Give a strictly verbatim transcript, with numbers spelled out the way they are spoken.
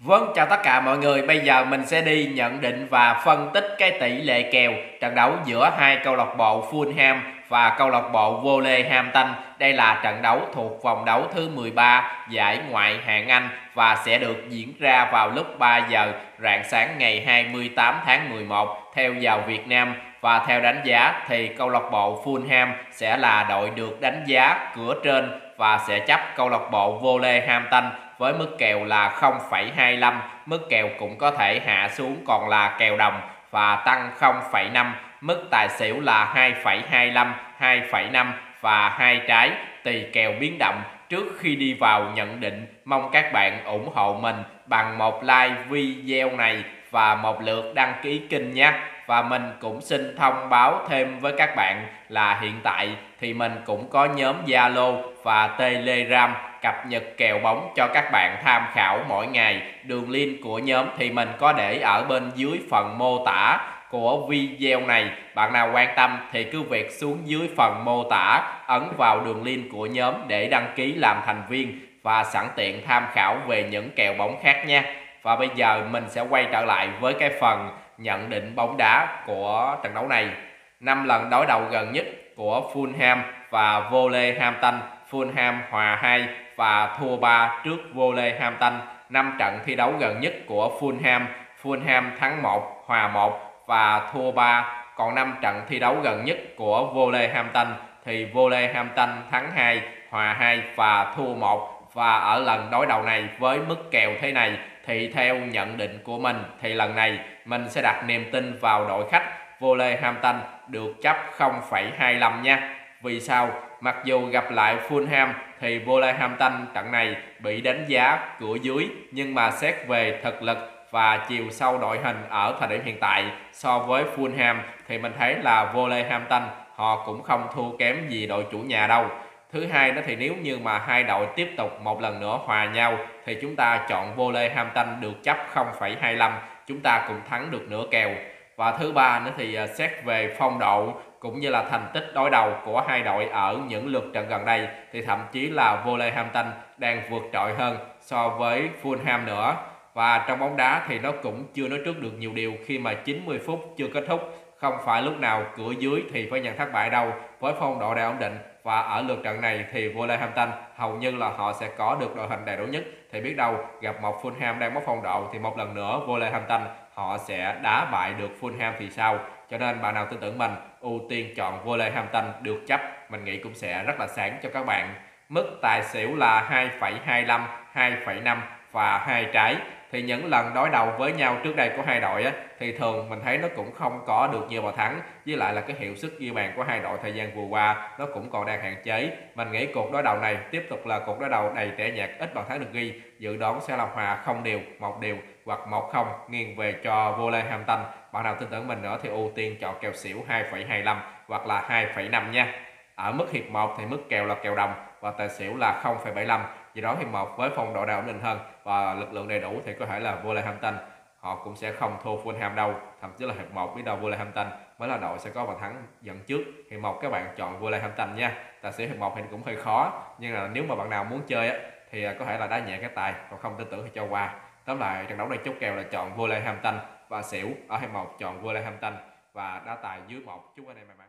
Vâng, chào tất cả mọi người. Bây giờ mình sẽ đi nhận định và phân tích cái tỷ lệ kèo trận đấu giữa hai câu lạc bộ Fulham và câu lạc bộ Wolverhampton. Đây là trận đấu thuộc vòng đấu thứ mười ba giải Ngoại hạng Anh và sẽ được diễn ra vào lúc ba giờ rạng sáng ngày hai mươi tám tháng mười một theo giờ Việt Nam. Và theo đánh giá thì câu lạc bộ Fulham sẽ là đội được đánh giá cửa trên và sẽ chấp câu lạc bộ Wolverhampton với mức kèo là không phẩy hai lăm, mức kèo cũng có thể hạ xuống còn là kèo đồng và tăng không phẩy năm, mức tài xỉu là hai phẩy hai lăm, hai phẩy năm và hai trái, tùy kèo biến động. Trước khi đi vào nhận định, mong các bạn ủng hộ mình bằng một like video này và một lượt đăng ký kênh nhé. Và mình cũng xin thông báo thêm với các bạn là hiện tại thì mình cũng có nhóm Zalo và Telegram cập nhật kèo bóng cho các bạn tham khảo mỗi ngày. Đường link của nhóm thì mình có để ở bên dưới phần mô tả của video này. Bạn nào quan tâm thì cứ việc xuống dưới phần mô tả, ấn vào đường link của nhóm để đăng ký làm thành viên và sẵn tiện tham khảo về những kèo bóng khác nha. Và bây giờ mình sẽ quay trở lại với cái phần nhận định bóng đá của trận đấu này. Năm lần đối đầu gần nhất của Fulham và Wolverhampton, Fulham hòa hai và thua ba trước Wolverhampton. Năm trận thi đấu gần nhất của Fulham, Fulham thắng một, hòa một và thua ba. Còn năm trận thi đấu gần nhất của Wolverhampton thì Wolverhampton thắng hai, hòa hai và thua một. Và ở lần đối đầu này với mức kèo thế này thì theo nhận định của mình thì lần này mình sẽ đặt niềm tin vào đội khách Wolverhampton được chấp không phẩy hai lăm nha. Vì sao? Mặc dù gặp lại Fulham thì Wolverhampton trận này bị đánh giá cửa dưới, nhưng mà xét về thực lực và chiều sâu đội hình ở thời điểm hiện tại so với Fulham thì mình thấy là Wolverhampton họ cũng không thua kém gì đội chủ nhà đâu. Thứ hai đó thì nếu như mà hai đội tiếp tục một lần nữa hòa nhau thì chúng ta chọn Wolverhampton được chấp không phẩy hai lăm, chúng ta cũng thắng được nửa kèo. Và thứ ba nữa thì xét về phong độ cũng như là thành tích đối đầu của hai đội ở những lượt trận gần đây thì thậm chí là Wolverhampton đang vượt trội hơn so với Fulham nữa. Và trong bóng đá thì nó cũng chưa nói trước được nhiều điều khi mà chín mươi phút chưa kết thúc. Không phải lúc nào cửa dưới thì phải nhận thất bại đâu. Với phong độ đã ổn định và ở lượt trận này thì Wolverhampton hầu như là họ sẽ có được đội hình đầy đủ nhất. Thì biết đâu gặp một Fulham đang mất phong độ thì một lần nữa Wolverhampton họ sẽ đá bại được Fulham thì sao. Cho nên bạn nào tin tưởng mình ưu tiên chọn Wolverhampton được chấp, mình nghĩ cũng sẽ rất là sáng cho các bạn. Mức tài xỉu là hai phẩy hai lăm, hai phẩy năm và hai trái. Thì những lần đối đầu với nhau trước đây của hai đội á, thì thường mình thấy nó cũng không có được nhiều bàn thắng, với lại là cái hiệu suất ghi bàn của hai đội thời gian vừa qua nó cũng còn đang hạn chế. Mình nghĩ cuộc đối đầu này tiếp tục là cuộc đối đầu đầy tẻ nhạt, ít bàn thắng được ghi, dự đoán sẽ là hòa không đều, một đều hoặc một không nghiêng về cho Wolverhampton. Bạn nào tin tưởng mình nữa thì ưu tiên chọn kèo xỉu hai phẩy hai lăm hoặc là hai phẩy năm nha. Ở mức hiệp một thì mức kèo là kèo đồng và tài xỉu là không phẩy bảy lăm. Vì đó hiệp một với phong độ đã ổn định hơn và lực lượng đầy đủ thì có thể là Wolverhampton họ cũng sẽ không thua Fulham đâu. Thậm chí là hiệp một biết đâu Wolverhampton mới là đội sẽ có bàn thắng dẫn trước. Hiệp một các bạn chọn Wolverhampton nha. Tài xỉu hiệp một thì cũng hơi khó, nhưng là nếu mà bạn nào muốn chơi á thì có thể là đá nhẹ cái tài, còn không tin tưởng thì cho qua. Tóm lại trận đấu này chốt kèo là chọn Wolverhampton và xỉu ở hiệp một chọn Wolverhampton và đá tài dưới một. Chúc anh em may mắn.